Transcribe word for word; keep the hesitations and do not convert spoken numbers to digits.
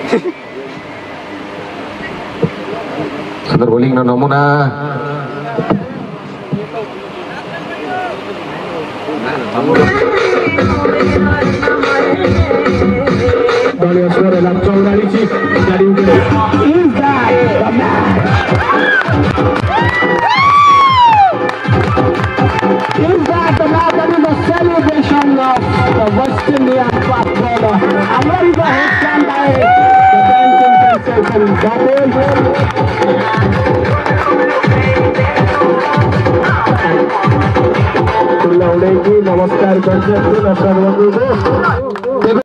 सुंदर bowling no नमूना dolió sobre la Tauralici dari Izzat the man. Izzat the man, that is the celebration of the West Indian fast bowler. America has stand by the dancing sensation double. उड़ेगी नमस्कार करते हैं दर्शक बंधु को।